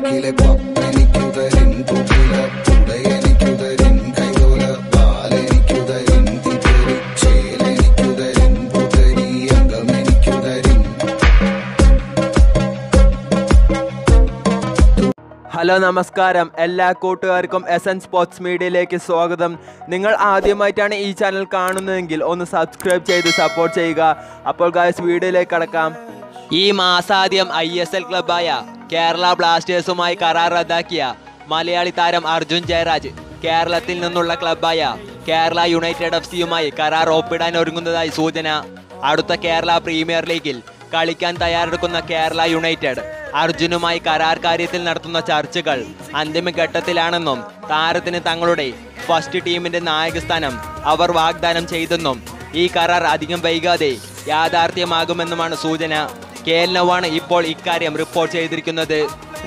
Hello നമസ്കാരം, എല്ലാ കൂട്ടുകാർക്കും SN സ്പോർട്സ് മീഡിയയിലേക്ക് സ്വാഗതം. നിങ്ങൾ ആദ്യമായിട്ടാണ് ഈ ചാനൽ കാണുന്നതെങ്കിൽ ഒന്ന് സബ്സ്ക്രൈബ് ചെയ്ത് സപ്പോർട്ട് ചെയ്യുക. അപ്പോൾ ഗായ്സ്, വീഡിയോയിലേക്ക് കടക്കാം. ഈ മാസാദ്യം ISL ക്ലബായ കേരള ബ്ലാസ്റ്റേഴ്സുമായി കരാർ റദ്ദാക്കിയ മലയാളി താരം അർജുൻജയരാജ് കേരളത്തിൽ നിന്നുള്ള ക്ലബായ കേരള യുണൈറ്റഡ് FC-യുമായി കരാർ ഒപ്പിടാൻ ഒരുങ്ങുന്നതായി സൂചന. അടുത്ത കേരള പ്രീമിയർ ലീഗിൽ കളിക്കാൻ തയ്യാറെടുക്കുന്ന കേരള യുണൈറ്റഡ് അർജുനുമായി കരാർ കാര്യത്തിൽ നടത്തുന്ന ചർച്ചകൾ അന്തിമഘട്ടത്തിലാണെന്നും താരത്തിന് തങ്ങളുടെ ഫസ്റ്റ് ടീമിന്റെ നായകസ്ഥാനം അവർ വാഗ്ദാനം ചെയ്തെന്നും ഈ കരാർ അധികം വൈകാതെ യാഥാർത്ഥ്യമാകുമെന്നുമാണ് സൂചന. കേരളമാണ് ഇപ്പോൾ ഇക്കാര്യം റിപ്പോർട്ട് ചെയ്തിരിക്കുന്നത്.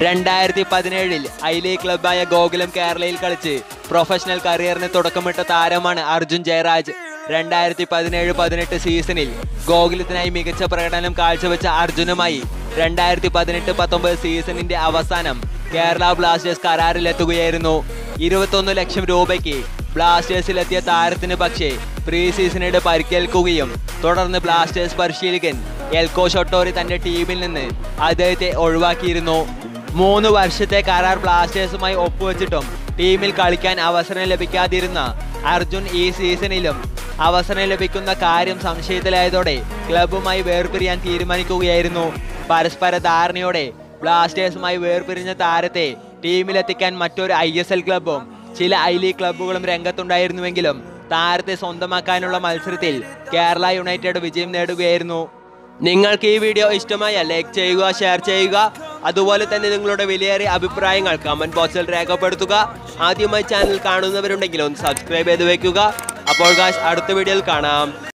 2017 ഐ ലീഗ് ക്ലബായ ഗോകുലം കേരളയിൽ കളിച്ച് പ്രൊഫഷണൽ കരിയറിന് തുടക്കമിട്ട താരമാണ് അർജുൻ ജയരാജ്. 2017-18 സീസണിൽ ഗോകുലത്തിനായി മികച്ച പ്രകടനം കാഴ്ചവെച്ച അർജുനുമായി 2018-19 സീസണിന്റെ അവസാനം കേരള ബ്ലാസ്റ്റേഴ്സ് കരാറിലെത്തുകയായിരുന്നു. 21 ലക്ഷം രൂപയ്ക്ക് ബ്ലാസ്റ്റേഴ്സിലെത്തിയ താരത്തിന് പക്ഷേ പ്രീ സീസണിടെ പരിക്കേൽക്കുകയും തുടർന്ന് ബ്ലാസ്റ്റേഴ്സ് പരിശീലകൻ എൽക്കോ ഷൊട്ടോറി തന്റെ ടീമിൽ നിന്ന് അദ്ദേഹത്തെ ഒഴിവാക്കിയിരുന്നു. 3 വർഷത്തെ കരാർ ബ്ലാസ്റ്റേഴ്സുമായി ഒപ്പുവെച്ചിട്ടും ടീമിൽ കളിക്കാൻ അവസരം ലഭിക്കാതിരുന്ന അർജുൻ ഈ സീസണിലും അവസരം ലഭിക്കുന്ന കാര്യം സംശയത്തിലായതോടെ ക്ലബുമായി വേർപിരിയാൻ തീരുമാനിക്കുകയായിരുന്നു. പരസ്പര ധാരണയോടെ ബ്ലാസ്റ്റേഴ്സുമായി വേർപിരിഞ്ഞ താരത്തെ ടീമിലെത്തിക്കാൻ മറ്റൊരു ISL ക്ലബും ചില ഐ ലീഗ് ക്ലബുകളും രംഗത്തുണ്ടായിരുന്നുവെങ്കിലും താരത്തെ സ്വന്തമാക്കാനുള്ള മത്സരത്തിൽ കേരള യുണൈറ്റഡ് വിജയം നേടുകയായിരുന്നു. നിങ്ങൾക്ക് ഈ വീഡിയോ ഇഷ്ടമായ ലൈക്ക് ചെയ്യുക, ഷെയർ ചെയ്യുക. അതുപോലെ തന്നെ നിങ്ങളുടെ വിലയേറിയ അഭിപ്രായങ്ങൾ കമന്റ് ബോക്സിൽ രേഖപ്പെടുത്തുക. ആദ്യമായി ചാനൽ കാണുന്നവരുണ്ടെങ്കിൽ ഒന്ന് സബ്സ്ക്രൈബ് ചെയ്ത് വെക്കുക. അപ്പോൾ ഗായ്സ്, അടുത്ത വീഡിയോയിൽ കാണാം.